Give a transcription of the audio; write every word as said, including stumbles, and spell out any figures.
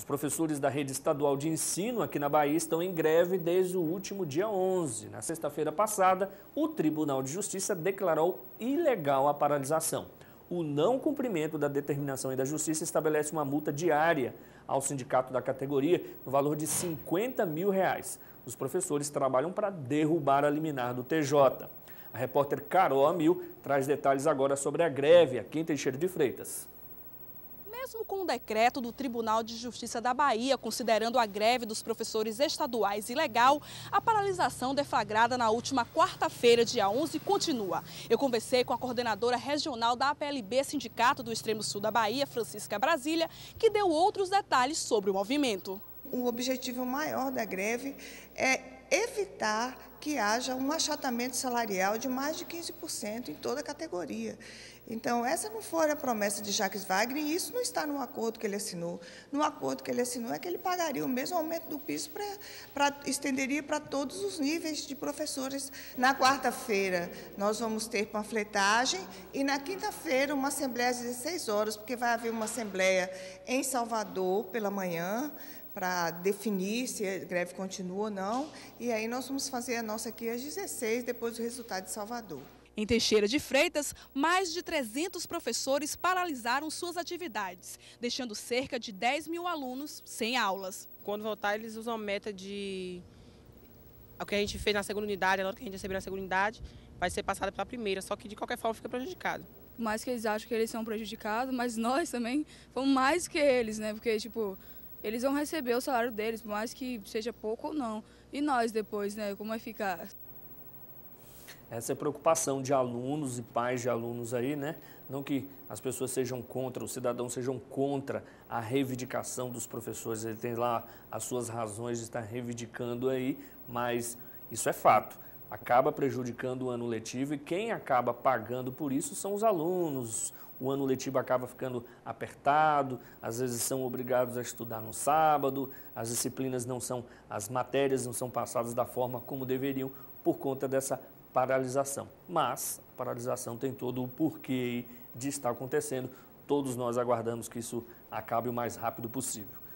professores da rede estadual de ensino aqui na Bahia estão em greve desde o último dia onze. Na sexta-feira passada, o Tribunal de Justiça declarou ilegal a paralisação. O não cumprimento da determinação da Justiça estabelece uma multa diária ao sindicato da categoria no valor de cinquenta mil reais. Os professores trabalham para derrubar a liminar do T J. A repórter Carol Amil traz detalhes agora sobre a greve aqui em Teixeira de Freitas. Mesmo com o decreto do Tribunal de Justiça da Bahia, considerando a greve dos professores estaduais ilegal, a paralisação deflagrada na última quarta-feira, dia onze, continua. Eu conversei com a coordenadora regional da A P L B Sindicato do Extremo Sul da Bahia, Francisca Brasília, que deu outros detalhes sobre o movimento. O objetivo maior da greve é evitar que haja um achatamento salarial de mais de quinze por cento em toda a categoria. Então, essa não foi a promessa de Jacques Wagner e isso não está no acordo que ele assinou. No acordo que ele assinou é que ele pagaria o mesmo aumento do piso, pra, pra, estenderia para todos os níveis de professores. Na quarta-feira, nós vamos ter panfletagem e na quinta-feira uma assembleia às dezesseis horas, porque vai haver uma assembleia em Salvador pela manhã, para definir se a greve continua ou não, e aí nós vamos fazer a nossa aqui às dezesseis, depois do resultado de Salvador. Em Teixeira de Freitas, mais de trezentos professores paralisaram suas atividades, deixando cerca de dez mil alunos sem aulas. Quando voltar, eles usam a meta de... O que a gente fez na segunda unidade, a nota que a gente recebeu na segunda unidade, vai ser passada para a primeira, só que de qualquer forma fica prejudicado. Mais que eles acham que eles são prejudicados, mas nós também fomos mais que eles, né? Porque, tipo... eles vão receber o salário deles, por mais que seja pouco ou não. E nós depois, né? Como vai ficar? Essa é a preocupação de alunos e pais de alunos aí, né? Não que as pessoas sejam contra, os cidadãos sejam contra a reivindicação dos professores. Ele tem lá as suas razões de estar reivindicando aí, mas isso é fato. Acaba prejudicando o ano letivo e quem acaba pagando por isso são os alunos. O ano letivo acaba ficando apertado, às vezes são obrigados a estudar no sábado, as disciplinas não são, as matérias não são passadas da forma como deveriam por conta dessa paralisação. Mas a paralisação tem todo o porquê de estar acontecendo. Todos nós aguardamos que isso acabe o mais rápido possível.